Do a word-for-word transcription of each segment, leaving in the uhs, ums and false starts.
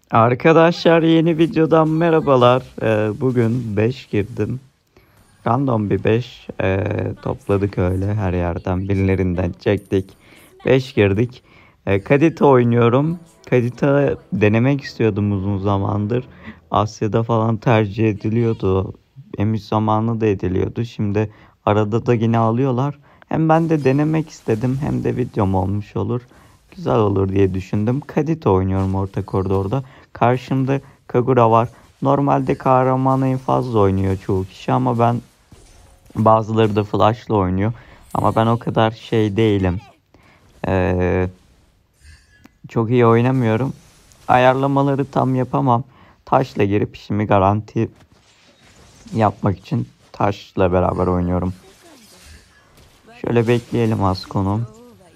Arkadaşlar yeni videodan merhabalar. Ee, bugün beş girdim. Random bir beş topladık öyle her yerden birilerinden çektik. beş girdik. Ee, Kadita oynuyorum. Kadita denemek istiyordum uzun zamandır. Asya'da falan tercih ediliyordu. Emiş zamanı da ediliyordu. Şimdi arada da yine alıyorlar. Hem ben de denemek istedim hem de videom olmuş olur. Güzel olur diye düşündüm. Kadita oynuyorum orta koridorda. Karşımda Kagura var. Normalde kahramanı en fazla oynuyor çoğu kişi ama ben bazıları da flash'la oynuyor. Ama ben o kadar şey değilim. Ee, Çok iyi oynamıyorum. Ayarlamaları tam yapamam. Taşla girip işimi garanti yapmak için taşla beraber oynuyorum. Şöyle bekleyelim az konum.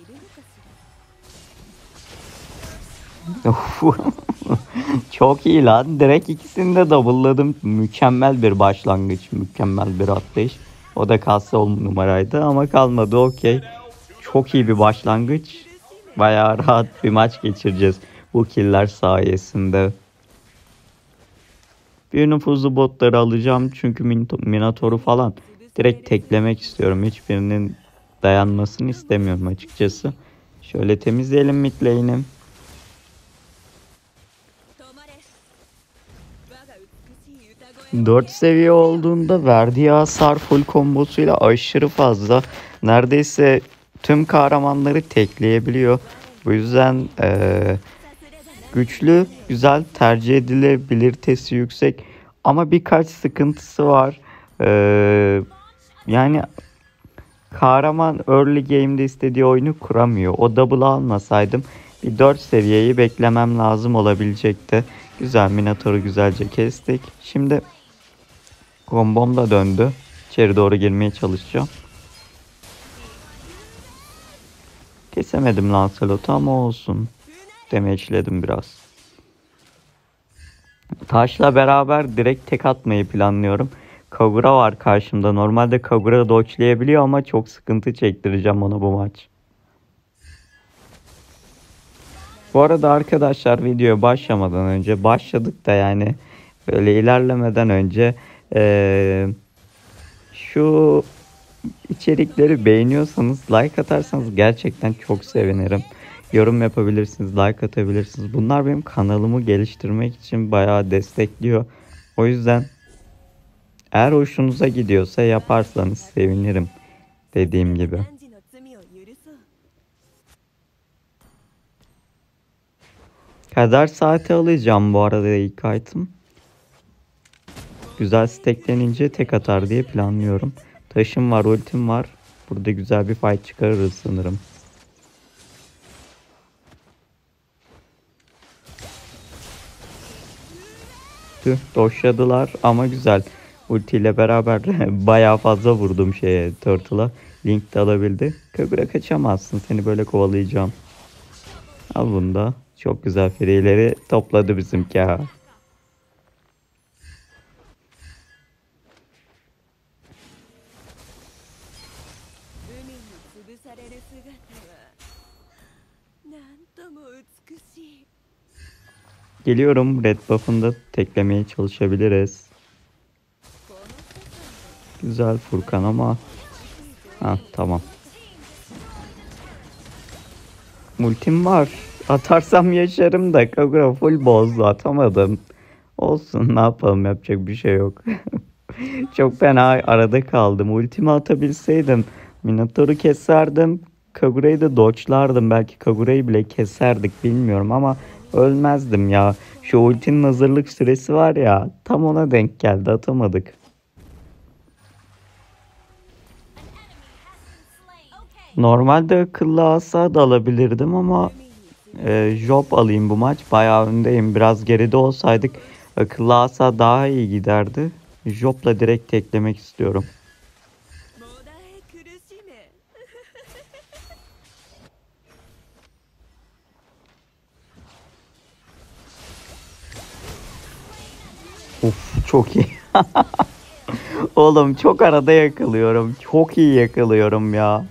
Çok iyi lan. Direkt ikisini de double'ladım. Mükemmel bir başlangıç. Mükemmel bir atlayış. O da kalsa on numaraydı ama kalmadı. Okey. Çok iyi bir başlangıç. Bayağı rahat bir maç geçireceğiz bu killer sayesinde. Bir nüfuzlu botları alacağım çünkü Minotaur'u falan direkt teklemek istiyorum. Hiçbirinin dayanmasını istemiyorum açıkçası. Şöyle temizleyelim mid lane'i. dört seviye olduğunda verdiği hasar full kombosuyla aşırı fazla. Neredeyse tüm kahramanları tekleyebiliyor. Bu yüzden ee, güçlü, güzel, tercih edilebilirtesi yüksek. Ama birkaç sıkıntısı var. Ee, yani kahraman early game'de istediği oyunu kuramıyor. O double almasaydım bir dört seviyeyi beklemem lazım olabilecekti. Güzel, Minotaur'u güzelce kestik. Şimdi kombom da döndü. İçeri doğru girmeye çalışacağım. Kesemedim Lancelot'u ama olsun. Damage'ledim biraz. Taşla beraber direkt tek atmayı planlıyorum. Kagura var karşımda. Normalde Kagura dodge'layabiliyor ama çok sıkıntı çektireceğim ona bu maç. Bu arada arkadaşlar videoya başlamadan önce başladık da yani böyle ilerlemeden önce ee, şu içerikleri beğeniyorsanız like atarsanız gerçekten çok sevinirim. Yorum yapabilirsiniz, like atabilirsiniz. Bunlar benim kanalımı geliştirmek için bayağı destekliyor. O yüzden eğer hoşunuza gidiyorsa yaparsanız sevinirim dediğim gibi. Kader saati alacağım bu arada ilk item. Güzel stacklenince tek atar diye planlıyorum. Taşım var, ultim var. Burada güzel bir fight çıkarırız sanırım. Tüh, doşladılar ama güzel. Ulti ile beraber bayağı fazla vurdum şeye, Turtle'a. Link de alabildi. Kagura kaçamazsın, seni böyle kovalayacağım. Al bunu da. Çok güzel free'leri topladı bizimki ha. Geliyorum, red buff'ını da teklemeye çalışabiliriz. Güzel Furkan ama. Ha tamam. Ultim var. Atarsam yaşarım da Kagura full bozdu, atamadım. Olsun, ne yapalım, yapacak bir şey yok. Çok fena arada kaldım. Ultimi atabilseydim Minotaur'u keserdim. Kagura'yı da dodge'lardım. Belki Kagura'yı bile keserdik bilmiyorum ama ölmezdim ya. Şu ultinin hazırlık süresi var ya, tam ona denk geldi, atamadık. Normalde akıllı asa da alabilirdim ama e, Job alayım bu maç. Bayağı öndeyim. Biraz geride olsaydık akıllı asa daha iyi giderdi. Job'la direkt teklemek istiyorum. Uf, çok iyi. Oğlum çok arada yakalıyorum. Çok iyi yakalıyorum ya.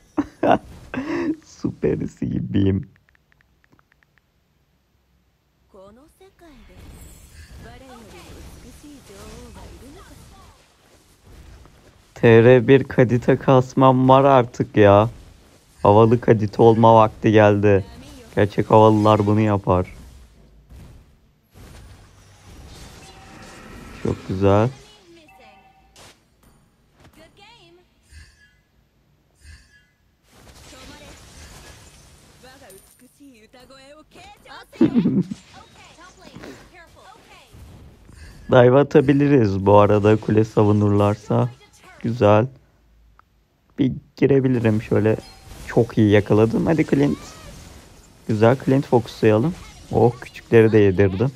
Süperisi gibiyim. T R bir kadite kasmam var artık ya. Havalı kadite olma vakti geldi. Gerçek havalılar bunu yapar. Çok güzel. Dive atabiliriz bu arada kule savunurlarsa. Güzel. Bir girebilirim şöyle. Çok iyi yakaladım. Hadi Clint. Güzel, Clint fokuslayalım. Oh, küçükleri de yedirdim.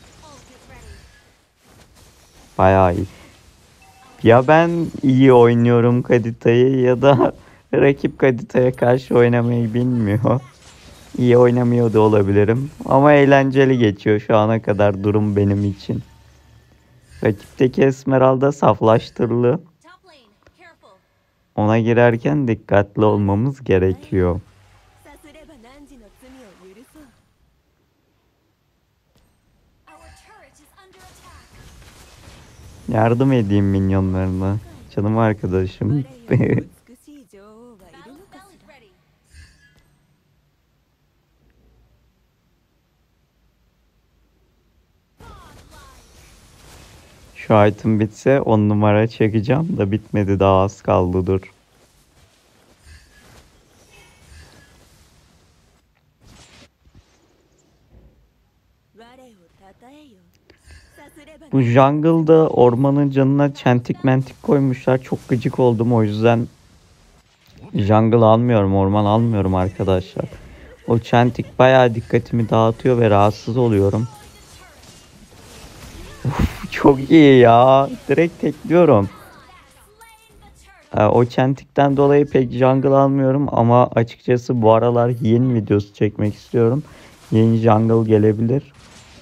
Bayağı iyi. Ya ben iyi oynuyorum Kadita'yı ya da rakip Kadita'ya karşı oynamayı bilmiyor. İyi oynamıyor da olabilirim. Ama eğlenceli geçiyor şu ana kadar durum benim için. Rakipteki Esmeralda saflaştırılı. Ona girerken dikkatli olmamız gerekiyor. Yardım edeyim minyonlarına. Canım arkadaşım. Şu item bitse on numara çekeceğim da bitmedi, daha az kaldı, dur. Bu jungle'da ormanın canına çentik mentik koymuşlar. Çok gıcık oldum, o yüzden jungle almıyorum, orman almıyorum arkadaşlar. O çentik bayağı dikkatimi dağıtıyor ve rahatsız oluyorum. Uf, çok iyi ya. Direkt tekliyorum. Ee, o çentikten dolayı pek jungle almıyorum ama açıkçası bu aralar yeni videosu çekmek istiyorum. Yeni jungle gelebilir.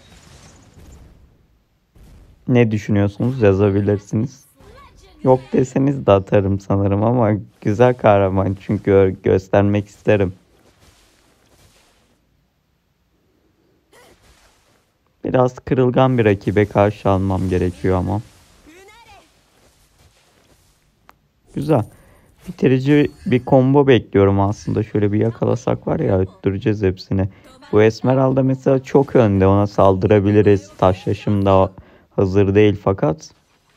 Ne düşünüyorsunuz? Yazabilirsiniz. Yok deseniz de atarım sanırım ama güzel kahraman çünkü gö- göstermek isterim. Biraz kırılgan bir rakibe karşı almam gerekiyor ama. Güzel. Bitirici bir combo bekliyorum aslında. Şöyle bir yakalasak var ya, öttüreceğiz hepsini. Bu Esmeralda mesela çok önde, ona saldırabiliriz. Taşlaşım da hazır değil fakat.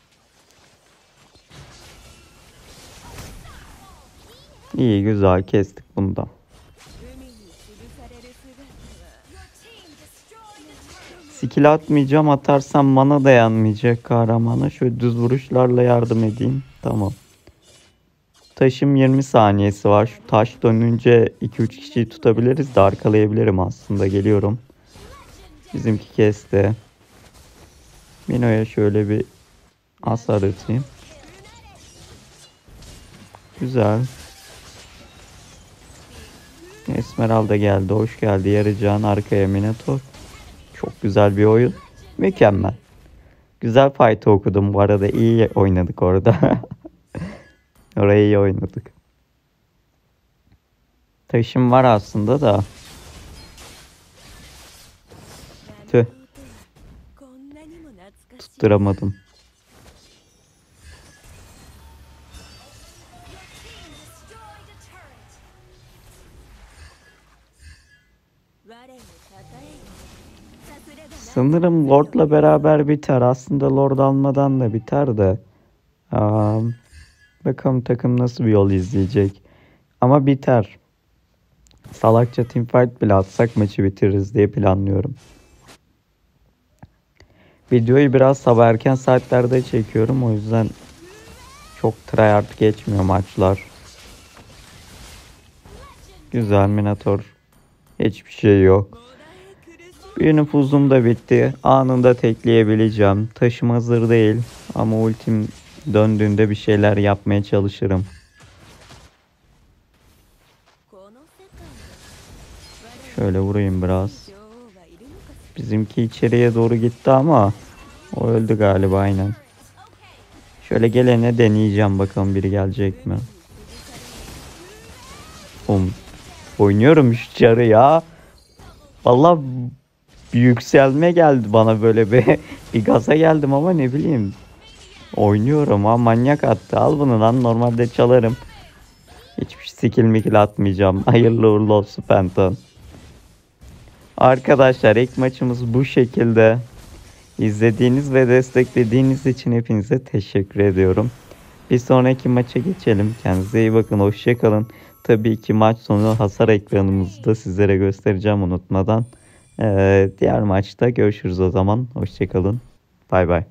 İyi, güzel kestik bunu da. Skill atmayacağım, atarsam mana dayanmayacak kahramana. Şöyle düz vuruşlarla yardım edeyim. Tamam. Taşım yirmi saniyesi var. Şu taş dönünce iki üç kişiyi tutabiliriz de arkalayabilirim aslında. Geliyorum. Bizimki kesti. Mino'ya şöyle bir hasar atayım. Güzel. Esmeralda geldi. Hoş geldi. Yarıcan arkaya Minotaur. Çok güzel bir oyun. Mükemmel. Güzel fight okudum bu arada. İyi oynadık orada. Orayı iyi oynadık. Taşım var aslında da. Tüh. Tutturamadım. Sanırım Lord'la beraber biter. Aslında Lord almadan da biter de. Um, bakalım takım nasıl bir yol izleyecek. Ama biter. Salakça teamfight bile atsak maçı bitiririz diye planlıyorum. Videoyu biraz sabah erken saatlerde çekiyorum. O yüzden çok tryhard geçmiyor maçlar. Güzel Minotaur. Hiçbir şey yok. Bir nüfuzum da bitti. Anında tekleyebileceğim. Taşım hazır değil. Ama ultim döndüğünde bir şeyler yapmaya çalışırım. Şöyle vurayım biraz. Bizimki içeriye doğru gitti ama o öldü galiba, aynen. Şöyle gelene deneyeceğim, bakalım biri gelecek mi? Um, oynuyorum şu çarı ya. Vallahi bir yükselme geldi bana, böyle bir, bir gaza geldim ama ne bileyim. Oynuyorum ha, manyak attı. Al bunu lan, normalde çalarım. Hiçbir skill mikil atmayacağım. Hayırlı uğurlu olsun Penton. Arkadaşlar ilk maçımız bu şekilde. İzlediğiniz ve desteklediğiniz için hepinize teşekkür ediyorum. Bir sonraki maça geçelim. Kendinize iyi bakın. Hoşça kalın. Tabii ki maç sonu hasar ekranımızı da sizlere göstereceğim unutmadan. Ee, diğer maçta görüşürüz o zaman. Hoşça kalın. Bay bay.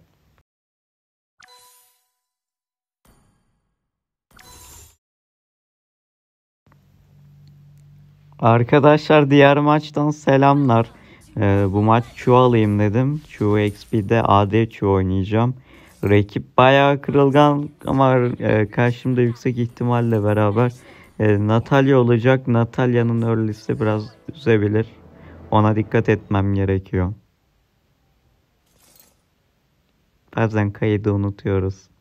Arkadaşlar diğer maçtan selamlar. Ee, bu maç Chu alayım dedim. Chu X P'de A D Chu oynayacağım. Rakip bayağı kırılgan ama e, karşımda yüksek ihtimalle beraber e, Natalya olacak. Natalya'nın early'si biraz üzebilir. Ona dikkat etmem gerekiyor. Bazen kaydı unutuyoruz.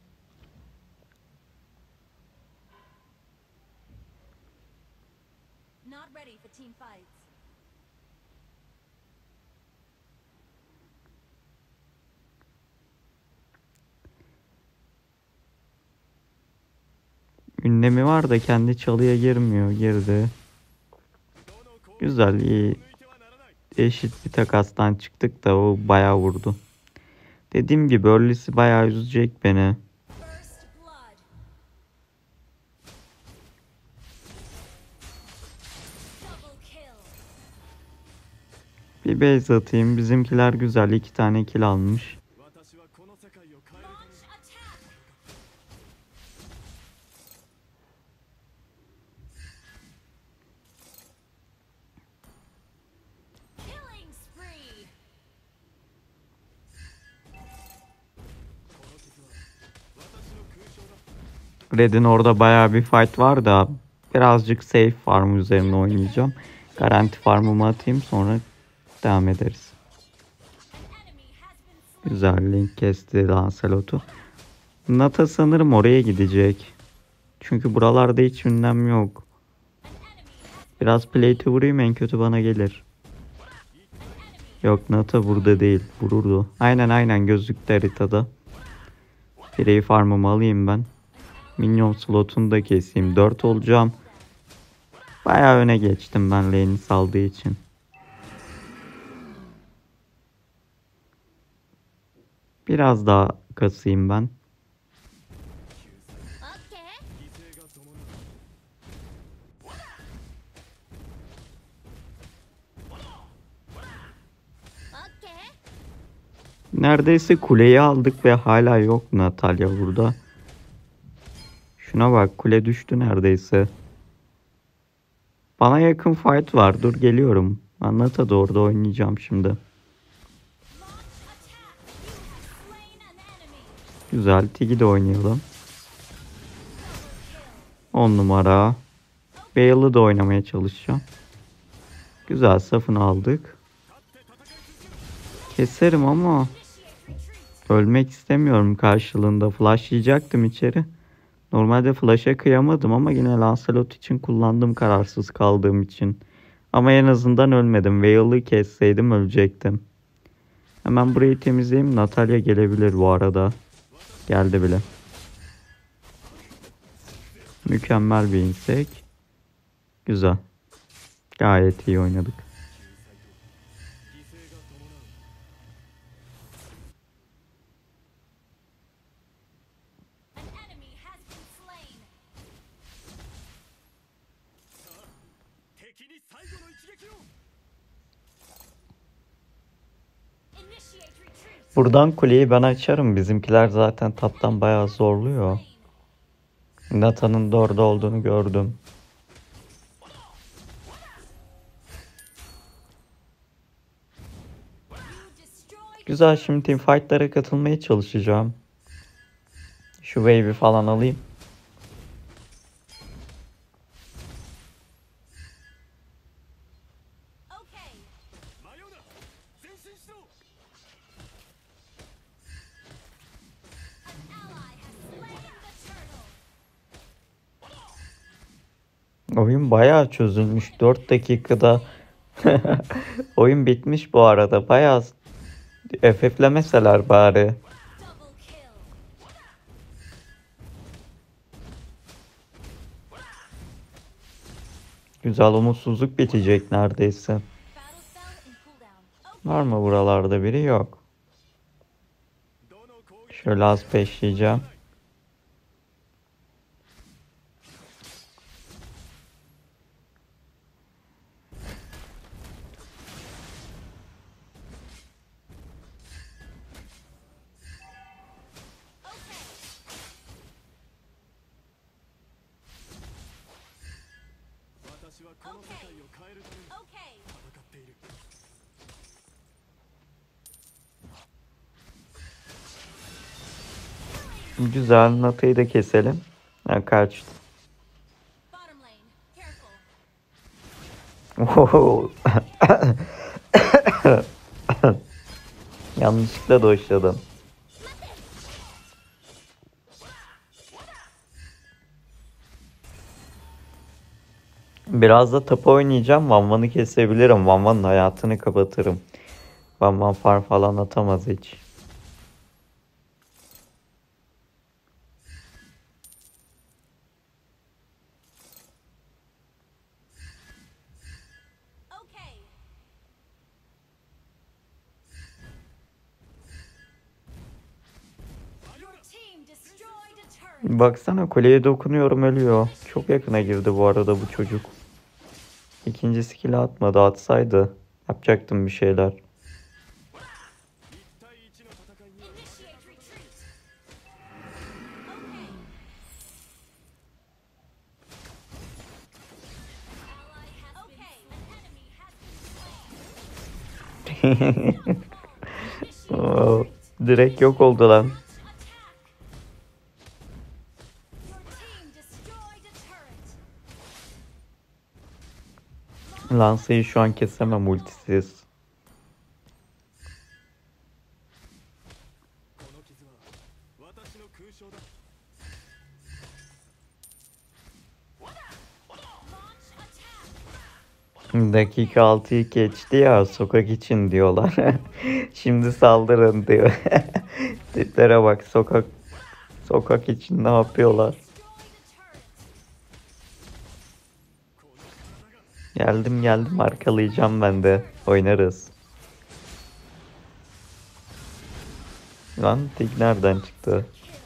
Ünlemi var da kendi çalıya girmiyor. Girdi. Güzel, iyi. Eşit bir takastan çıktık da o bayağı vurdu. Dediğim gibi early'si bayağı üzecek beni. Bir base atayım. Bizimkiler güzel. iki tane kill almış. Red'in orada bayağı bir fight var da birazcık safe farm üzerine oynayacağım. Garanti farmımı atayım, sonra devam ederiz. Güzel, link kesti Lancelot'u. Nata sanırım oraya gidecek. Çünkü buralarda hiç ünlem yok. Biraz plate'e vurayım, en kötü bana gelir. Yok, Nata burada değil. Vururdu. Aynen aynen gözüktü haritada. Free farmımı alayım ben. Minyon slotunu da keseyim. dört olacağım. Bayağı öne geçtim ben lane'i saldığı için. Biraz daha kasayım ben. Neredeyse kuleyi aldık ve hala yok Natalya burada. Şuna bak, kule düştü neredeyse. Bana yakın fight var. Dur geliyorum. Anlata da orada oynayacağım şimdi. Güzel. Tigi de oynayalım. on numara. Bale'ı da oynamaya çalışacağım. Güzel, safını aldık. Keserim ama ölmek istemiyorum karşılığında. Flashlayacaktım içeri. Normalde flash'a kıyamadım ama yine Lancelot için kullandım, kararsız kaldığım için. Ama en azından ölmedim. Vale'ı kesseydim ölecektim. Hemen burayı temizleyeyim. Natalya gelebilir bu arada. Geldi bile. Mükemmel bir insek. Güzel. Gayet iyi oynadık. Buradan kuleyi ben açarım. Bizimkiler zaten taptan bayağı zorluyor. Nathan'ın da orada olduğunu gördüm. Güzel, şimdi teamfight'lara katılmaya çalışacağım. Şu wave'i falan alayım. Oyun bayağı çözülmüş. dört dakikada Oyun bitmiş bu arada. Bayağı F F'lemeseler bari. Güzel, umutsuzluk bitecek neredeyse. Var mı buralarda biri? Yok. Şöyle az peşleyeceğim. Güzel, Nata'yı da keselim. Ha, kaçtı. Oho. Yanlışlıkla doşladım. Biraz da tapu oynayacağım. Van Van'ı kesebilirim. Van Van'ın hayatını kapatırım. Van Van farm falan atamaz hiç. Baksana, kuleye dokunuyorum, ölüyor. Çok yakına girdi bu arada bu çocuk. İkinci skill atmadı. Atsaydı yapacaktım bir şeyler. Oo, direkt yok oldu lan. Lance'yi şu an kesemem ultisiz. Dakika altıyı geçti ya, sokak için diyorlar. Şimdi saldırın diyor. Tiplere bak, sokak sokak için ne yapıyorlar? Geldim geldim, arkalayacağım ben de. Oynarız. Lan tik nereden çıktı?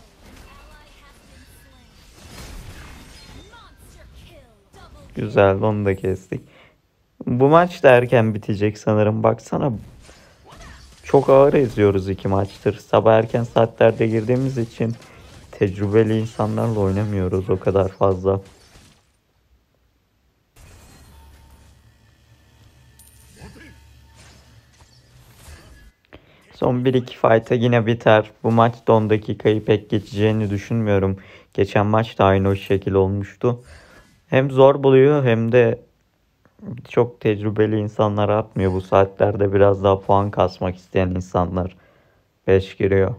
Güzel, onu da kestik. Bu maç da erken bitecek sanırım. Baksana, çok ağır eziyoruz iki maçtır. Sabah erken saatlerde girdiğimiz için tecrübeli insanlarla oynamıyoruz o kadar fazla. Son bir iki fight'a yine biter. Bu maç da on dakikayı pek geçeceğini düşünmüyorum. Geçen maç da aynı o şekil olmuştu. Hem zor buluyor hem de çok tecrübeli insanlar atmıyor. Bu saatlerde biraz daha puan kasmak isteyen insanlar beş giriyor.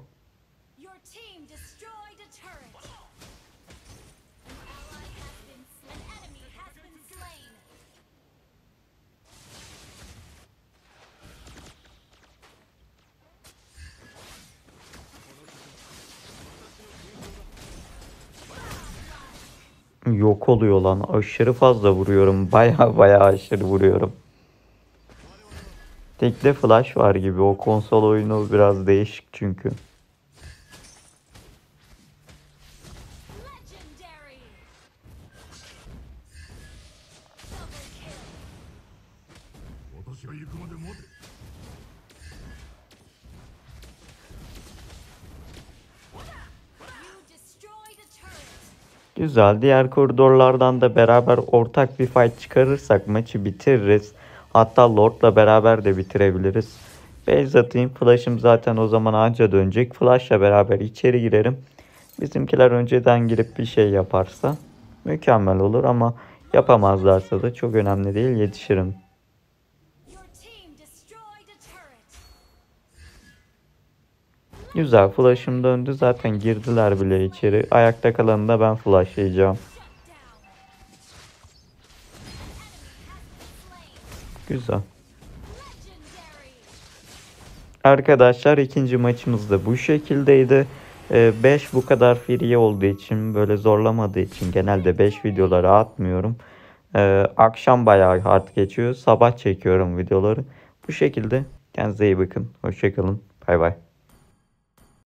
Yok oluyor lan. Aşırı fazla vuruyorum. Baya baya aşırı vuruyorum. Tekte flash var gibi. O konsol oyunu biraz değişik çünkü. Güzel. Diğer koridorlardan da beraber ortak bir fight çıkarırsak maçı bitiririz. Hatta Lord'la beraber de bitirebiliriz. Base atayım. Flash'ım zaten o zaman anca dönecek. Flash'la beraber içeri girerim. Bizimkiler önceden girip bir şey yaparsa mükemmel olur ama yapamazlarsa da çok önemli değil, yetişirim. Güzel, flash'ım döndü, zaten girdiler bile içeri. Ayakta kalanı da ben flashlayacağım. Güzel. Arkadaşlar ikinci maçımız da bu şekildeydi. beş bu kadar free olduğu için, böyle zorlamadığı için genelde beş videoları atmıyorum. Ee, akşam bayağı hard geçiyor. Sabah çekiyorum videoları. Bu şekilde. Kendinize iyi bakın. Hoşçakalın. Bay bay.